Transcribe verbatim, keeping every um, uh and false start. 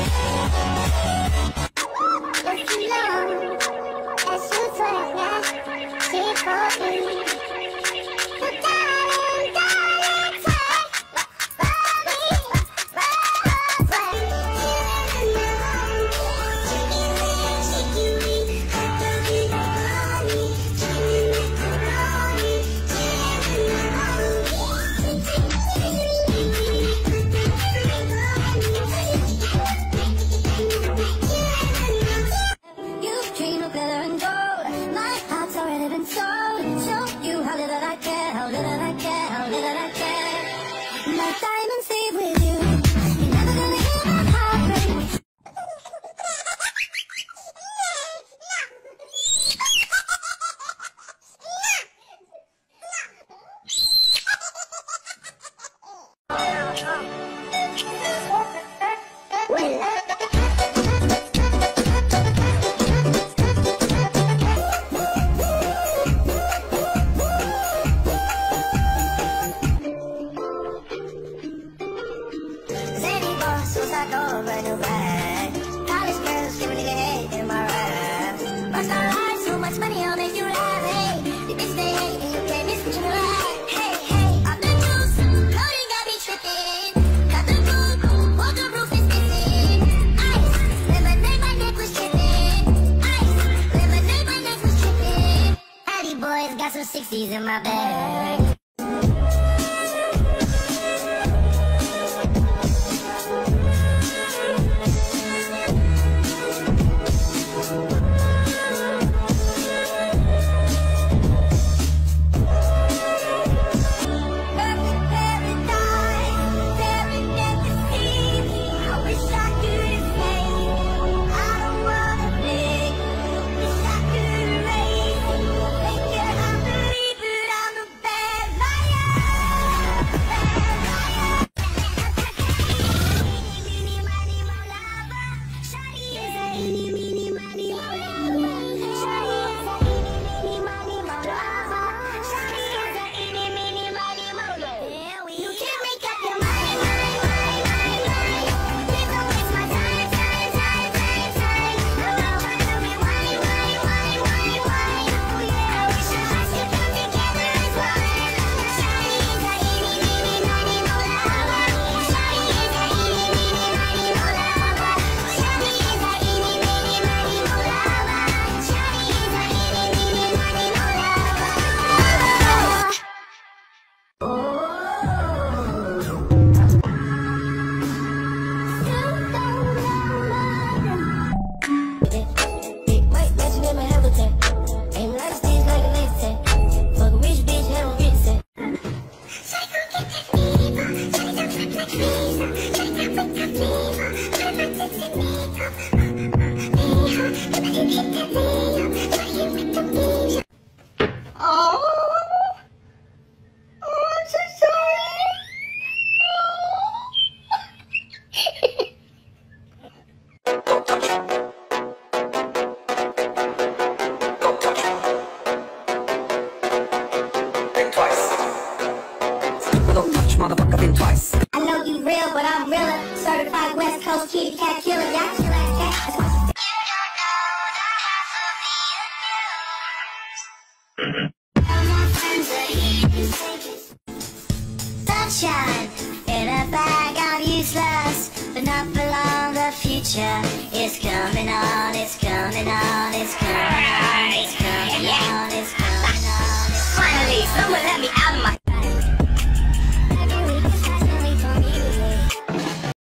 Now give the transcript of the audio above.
sixties in my bag. Motherfucker, think twice. I know you real, but I'm realer. Certified West Coast kitty cat killer. Y'all chill like cat. That's why sunshine in a bag, I'm useless, but not for long. The future is coming on, it's coming on, it's coming on, it's coming on, it's coming on. Finally, someone